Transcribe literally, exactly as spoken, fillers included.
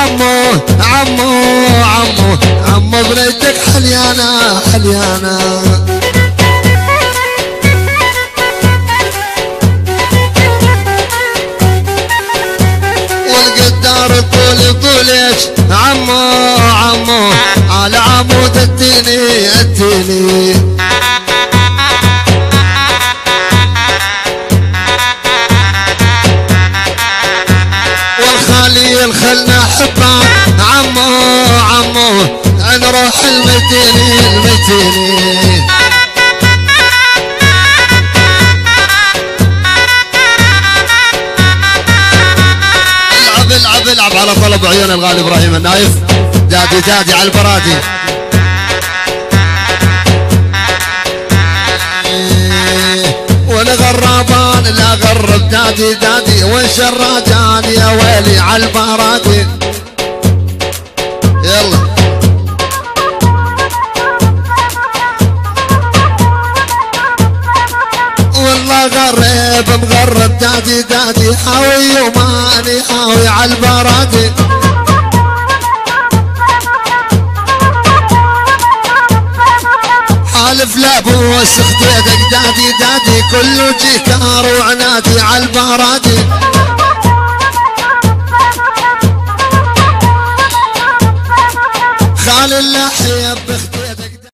عمو عمو عمو عمو بنيتك حليانة حليانة. والقدار طولي طوليش عمو عمو على عمود التيني التيني. والخليل خلنا حبه عمو عمو نروح المتيني المتيني. العب العب العب على طلب عيون الغالي ابراهيم النايف. دادي دادي على البرادي. وانا غرابان لا غرب دادي دادي والشراجان يا ويلي على البرادي. يلا والله غريب مغرب دادي دادي حاوي وماني حاوي على البرادي. حالف لابوس خديدك دادي دادي كله جيكار وعنادي على البرادي.